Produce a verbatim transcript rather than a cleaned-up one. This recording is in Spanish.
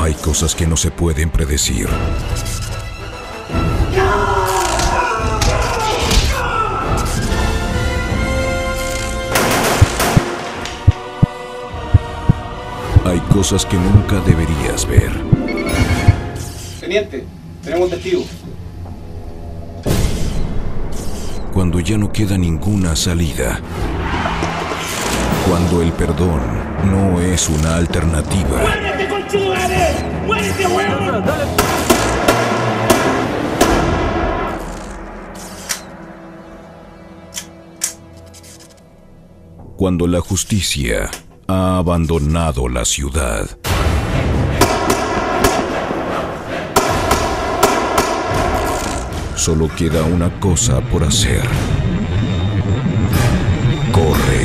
Hay cosas que no se pueden predecir. Hay cosas que nunca deberías ver. Teniente, tenemos un testigo. Cuando ya no queda ninguna salida. Cuando el perdón no es una alternativa. ¡Muérete, conchetumare! ¡Muérete, huevón! Cuando la justicia ha abandonado la ciudad. Solo queda una cosa por hacer. Corre.